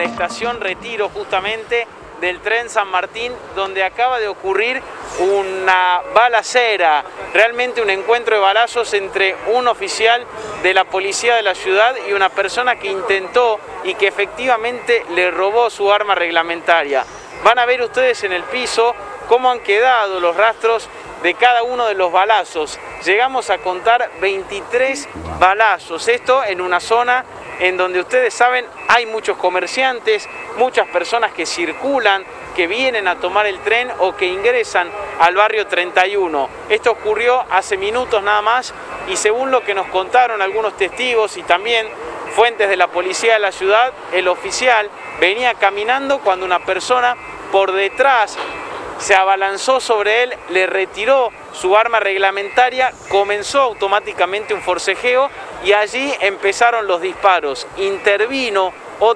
la estación Retiro justamente del tren San Martín, donde acaba de ocurrir una balacera, realmente un encuentro de balazos entre un oficial de la policía de la ciudad y una persona que intentó y que efectivamente le robó su arma reglamentaria. Van a ver ustedes en el piso cómo han quedado los rastros de cada uno de los balazos. Llegamos a contar 23 balazos, esto en una zona en donde ustedes saben hay muchos comerciantes, muchas personas que circulan, que vienen a tomar el tren o que ingresan al barrio 31. Esto ocurrió hace minutos nada más y según lo que nos contaron algunos testigos y también fuentes de la policía de la ciudad, el oficial venía caminando cuando una persona por detrás se abalanzó sobre él, le retiró su arma reglamentaria, comenzó automáticamente un forcejeo y allí empezaron los disparos. Intervino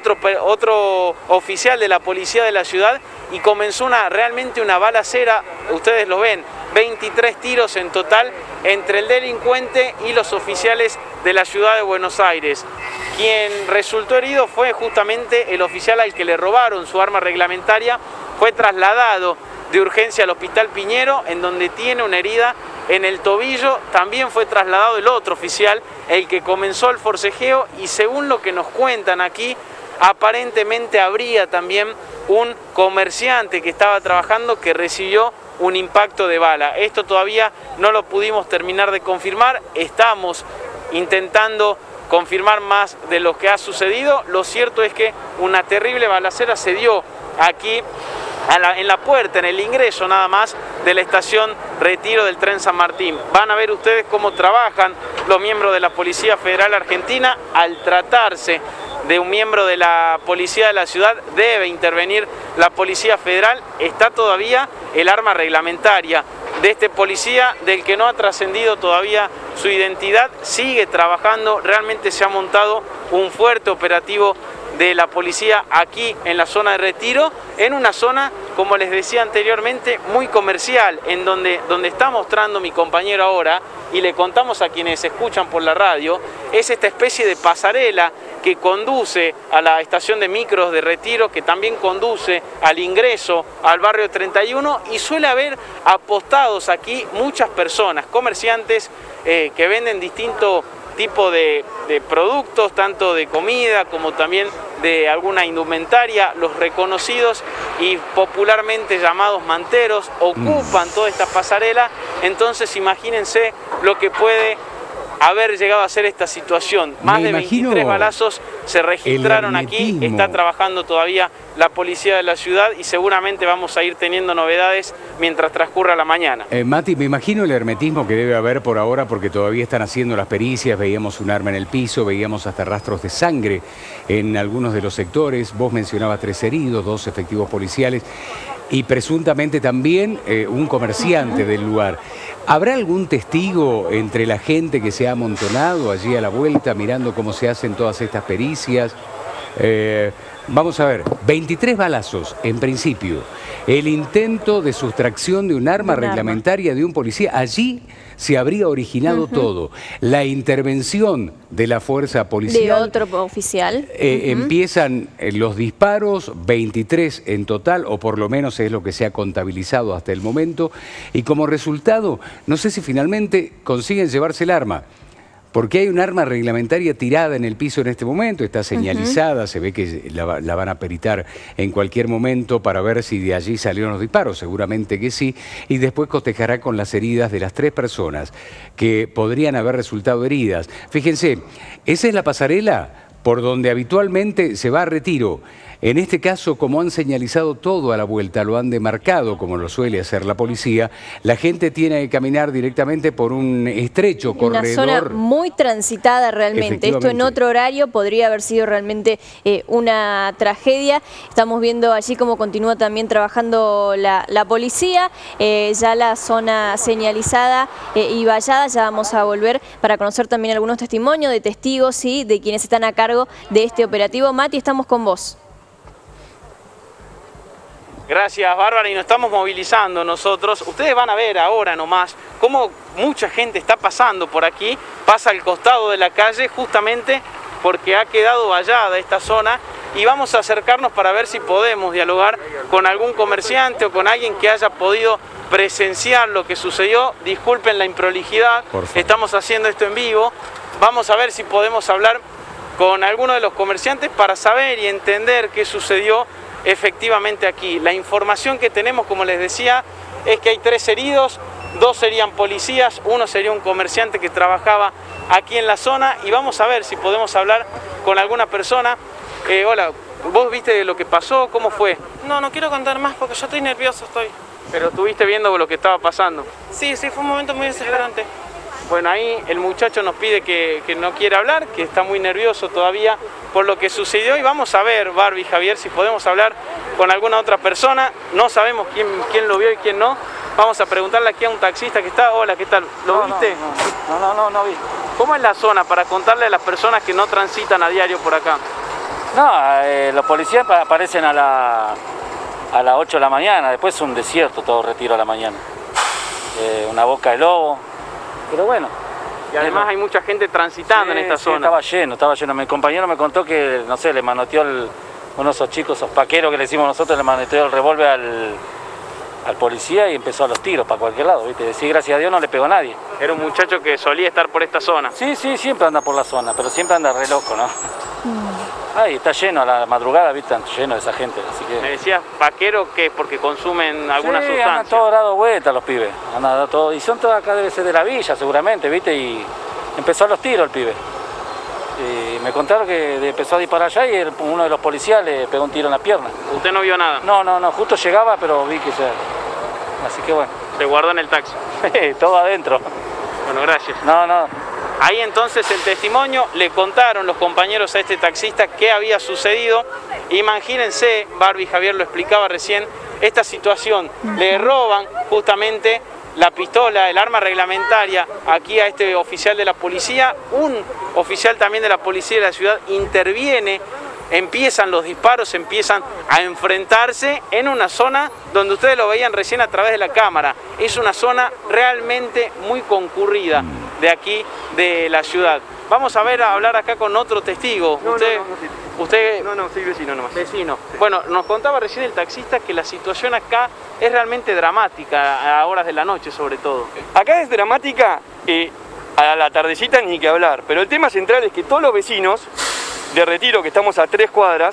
otro oficial de la policía de la ciudad y comenzó realmente una balacera, ustedes lo ven, 23 tiros en total entre el delincuente y los oficiales de la ciudad de Buenos Aires. Quien resultó herido fue justamente el oficial al que le robaron su arma reglamentaria, fue trasladado de urgencia al Hospital Piñero, en donde tiene una herida en el tobillo. También fue trasladado el otro oficial, el que comenzó el forcejeo, y según lo que nos cuentan aquí, aparentemente habría también un comerciante que estaba trabajando que recibió un impacto de bala. Esto todavía no lo pudimos terminar de confirmar, estamos intentando confirmar más de lo que ha sucedido. Lo cierto es que una terrible balacera se dio aquí en la puerta, en el ingreso nada más de la estación Retiro del tren San Martín. Van a ver ustedes cómo trabajan los miembros de la Policía Federal Argentina. Al tratarse de un miembro de la policía de la ciudad, debe intervenir la Policía Federal. Está todavía el arma reglamentaria de este policía, del que no ha trascendido todavía su identidad, sigue trabajando. Realmente se ha montado un fuerte operativo de la policía aquí en la zona de Retiro, en una zona, como les decía anteriormente, muy comercial, en donde está mostrando mi compañero ahora, y le contamos a quienes escuchan por la radio, es esta especie de pasarela que conduce a la estación de micros de Retiro, que también conduce al ingreso al barrio 31, y suele haber apostados aquí muchas personas, comerciantes que venden distintos tipo de productos, tanto de comida como también de alguna indumentaria. Los reconocidos y popularmente llamados manteros ocupan toda esta pasarela. Entonces imagínense lo que puede haber llegado a ser esta situación. Más de 23 balazos se registraron aquí, está trabajando todavía la policía de la ciudad y seguramente vamos a ir teniendo novedades mientras transcurra la mañana. Mati, me imagino el hermetismo que debe haber por ahora, porque todavía están haciendo las pericias, veíamos un arma en el piso, veíamos hasta rastros de sangre en algunos de los sectores. Vos mencionabas 3 heridos, 2 efectivos policiales y presuntamente también un comerciante del lugar. ¿Habrá algún testigo entre la gente que se ha amontonado allí a la vuelta mirando cómo se hacen todas estas pericias? Vamos a ver, 23 balazos en principio. El intento de sustracción de un arma reglamentaria de un policía. Allí se habría originado todo. La intervención de la fuerza policial. De otro oficial. Empiezan los disparos, 23 en total, o por lo menos es lo que se ha contabilizado hasta el momento. Y como resultado, no sé si finalmente consiguen llevarse el arma. Porque hay un arma reglamentaria tirada en el piso en este momento, está señalizada, se ve que la van a peritar en cualquier momento para ver si de allí salieron los disparos, seguramente que sí, y después cotejará con las heridas de las 3 personas que podrían haber resultado heridas. Fíjense, esa es la pasarela por donde habitualmente se va a Retiro. En este caso, como han señalizado todo a la vuelta, lo han demarcado, como lo suele hacer la policía, la gente tiene que caminar directamente por un estrecho corredor. Una zona muy transitada realmente. Esto en otro horario podría haber sido realmente una tragedia. Estamos viendo allí cómo continúa también trabajando la policía. Ya la zona señalizada y vallada, ya vamos a volver para conocer también algunos testimonios de testigos y de quienes están a cargo de este operativo. Mati, estamos con vos. Gracias, Bárbara, y nos estamos movilizando nosotros. Ustedes van a ver ahora nomás cómo mucha gente está pasando por aquí, pasa al costado de la calle justamente porque ha quedado vallada esta zona y vamos a acercarnos para ver si podemos dialogar con algún comerciante o con alguien que haya podido presenciar lo que sucedió. Disculpen la improlijidad, estamos haciendo esto en vivo. Vamos a ver si podemos hablar con alguno de los comerciantes para saber y entender qué sucedió efectivamente aquí. La información que tenemos, como les decía, es que hay 3 heridos, 2 serían policías, 1 sería un comerciante que trabajaba aquí en la zona, y vamos a ver si podemos hablar con alguna persona. Hola, ¿vos viste lo que pasó? ¿Cómo fue? No quiero contar más porque yo estoy nervioso, Pero estuviste viendo lo que estaba pasando. Sí, fue un momento muy desesperante. Bueno, ahí el muchacho nos pide que no quiere hablar, que está muy nervioso todavía por lo que sucedió, y vamos a ver, Barbie, Javier, si podemos hablar con alguna otra persona. No sabemos quién lo vio y quién no. Vamos a preguntarle aquí a un taxista que está. Hola, ¿qué tal? ¿Lo viste? No vi. ¿Cómo es la zona para contarle a las personas que no transitan a diario por acá? Los policías aparecen a las 8 de la mañana, después es un desierto todo Retiro a la mañana. Una boca de lobo. Pero bueno. Y además hay mucha gente transitando en esta zona. Estaba lleno. Mi compañero me contó que, no sé, le manoteó uno de esos chicos, esos paqueros que le decimos nosotros, le manoteó el revólver al policía y empezó a los tiros para cualquier lado, ¿viste? Sí, gracias a Dios no le pegó a nadie. Era un muchacho que solía estar por esta zona. Sí, siempre anda por la zona, pero siempre anda re loco, ¿no? Ay, está lleno a la madrugada, ¿viste? Lleno de esa gente, así que... Me decías, vaquero, que es porque consumen alguna sustancia. Andan todos dado vueltas los pibes, andan todo, y son todos acá, debe ser de la villa seguramente, ¿viste? Y empezó a los tiros el pibe. Y me contaron que empezó a disparar allá y uno de los policías le pegó un tiro en la pierna. ¿Usted no vio nada? No, justo llegaba, pero vi que se... Así que bueno. ¿Se guardó en el taxi? Todo adentro. Bueno, gracias. No. Ahí entonces el testimonio, le contaron los compañeros a este taxista qué había sucedido. Imagínense, Barbie, Javier lo explicaba recién, esta situación. Le roban justamente la pistola, el arma reglamentaria aquí a este oficial de la policía. Un oficial también de la policía de la ciudad interviene, empiezan los disparos, empiezan a enfrentarse en una zona donde ustedes lo veían recién a través de la cámara. Es una zona realmente muy concurrida de aquí, de la ciudad. Vamos a hablar acá con otro testigo. ¿Usted? No, soy vecino nomás. Vecino. Sí. Bueno, nos contaba recién el taxista que la situación acá es realmente dramática, a horas de la noche sobre todo. Acá es dramática, a la tardecita ni que hablar, pero el tema central es que todos los vecinos de Retiro, que estamos a 3 cuadras,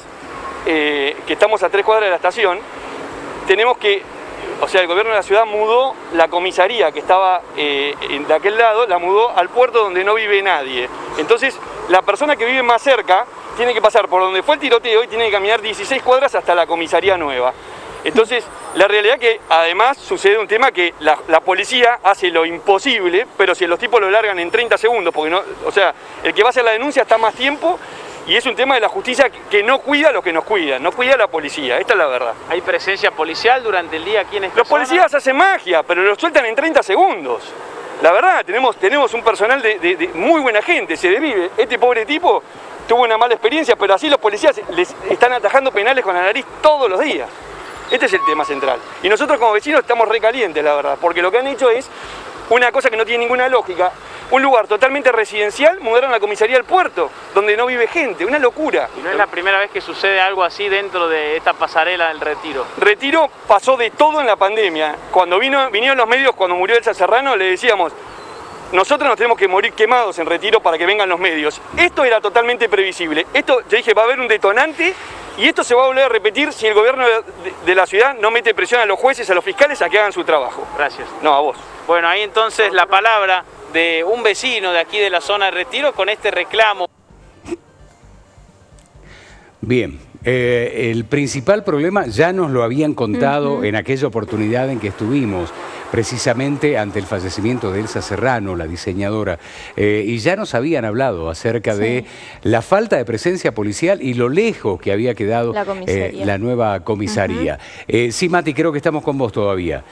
de la estación, tenemos que, o sea, el gobierno de la ciudad mudó la comisaría que estaba de aquel lado, la mudó al puerto donde no vive nadie. Entonces, la persona que vive más cerca tiene que pasar por donde fue el tiroteo y tiene que caminar 16 cuadras hasta la comisaría nueva. Entonces, la realidad es que además sucede un tema que la policía hace lo imposible, pero si los tipos lo largan en 30 segundos, porque no, o sea, el que va a hacer la denuncia está más tiempo. Y es un tema de la justicia que no cuida a los que nos cuidan, no cuida a la policía, esta es la verdad. ¿Hay presencia policial durante el día aquí en esta Los policías hacen magia, pero lo sueltan en 30 segundos. La verdad, tenemos un personal de muy buena gente, se desvive. Este pobre tipo tuvo una mala experiencia, pero así los policías les están atajando penales con la nariz todos los días. Este es el tema central. Y nosotros como vecinos estamos recalientes, la verdad, porque lo que han hecho es una cosa que no tiene ninguna lógica. Un lugar totalmente residencial, mudaron la comisaría al puerto, donde no vive gente, una locura. Y no es la primera vez que sucede algo así dentro de esta pasarela del Retiro. Retiro pasó de todo en la pandemia. Cuando vinieron los medios, cuando murió Elsa Serrano, le decíamos, nosotros nos tenemos que morir quemados en Retiro para que vengan los medios. Esto era totalmente previsible. Esto, yo dije, va a haber un detonante y esto se va a volver a repetir si el gobierno de la ciudad no mete presión a los jueces, a los fiscales a que hagan su trabajo. Gracias. No, a vos. Bueno, ahí entonces la palabra de un vecino de aquí de la zona de Retiro con este reclamo. Bien, el principal problema ya nos lo habían contado en aquella oportunidad en que estuvimos, precisamente ante el fallecimiento de Elsa Serrano, la diseñadora, y ya nos habían hablado acerca de la falta de presencia policial y lo lejos que había quedado la nueva comisaría. Sí, Mati, creo que estamos con vos todavía.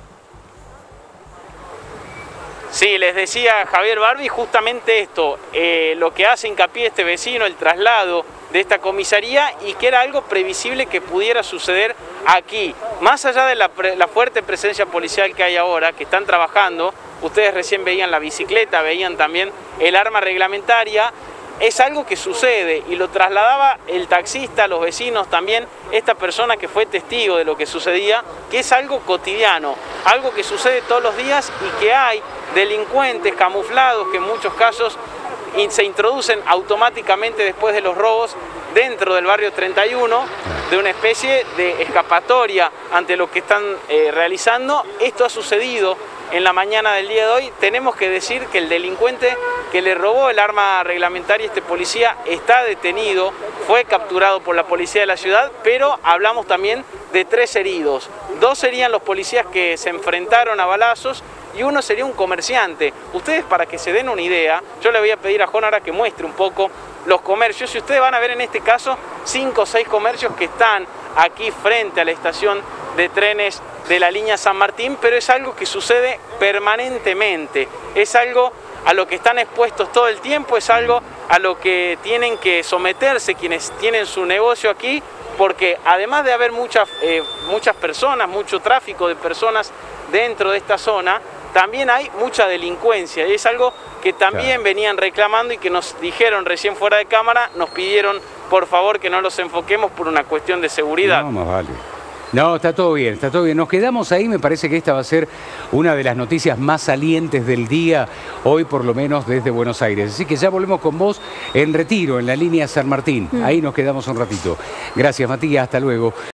Sí, les decía Javier, Barbie, justamente esto, lo que hace hincapié este vecino, el traslado de esta comisaría y que era algo previsible que pudiera suceder aquí. Más allá de la fuerte presencia policial que hay ahora, que están trabajando, ustedes recién veían la bicicleta, veían también el arma reglamentaria, es algo que sucede y lo trasladaba el taxista, los vecinos también, esta persona que fue testigo de lo que sucedía, que es algo cotidiano, algo que sucede todos los días y que hay delincuentes camuflados que en muchos casos se introducen automáticamente después de los robos dentro del barrio 31, de una especie de escapatoria ante lo que están realizando. Esto ha sucedido en la mañana del día de hoy. Tenemos que decir que el delincuente que le robó el arma reglamentaria a este policía está detenido, fue capturado por la policía de la ciudad, pero hablamos también de 3 heridos. 2 serían los policías que se enfrentaron a balazos y 1 sería un comerciante. Ustedes, para que se den una idea, yo le voy a pedir a Juan ahora que muestre un poco los comercios. Si ustedes van a ver en este caso 5 o 6 comercios que están aquí frente a la estación de trenes de la línea San Martín, pero es algo que sucede permanentemente, es algo a lo que están expuestos todo el tiempo, es algo a lo que tienen que someterse quienes tienen su negocio aquí, porque además de haber muchas personas, mucho tráfico de personas dentro de esta zona, también hay mucha delincuencia, y es algo que también venían reclamando y que nos dijeron recién fuera de cámara, nos pidieron por favor que no los enfoquemos por una cuestión de seguridad. No, más vale. No, está todo bien, está todo bien. Nos quedamos ahí, me parece que esta va a ser una de las noticias más salientes del día, hoy por lo menos desde Buenos Aires. Así que ya volvemos con vos en Retiro, en la línea San Martín. Ahí nos quedamos un ratito. Gracias, Matías, hasta luego.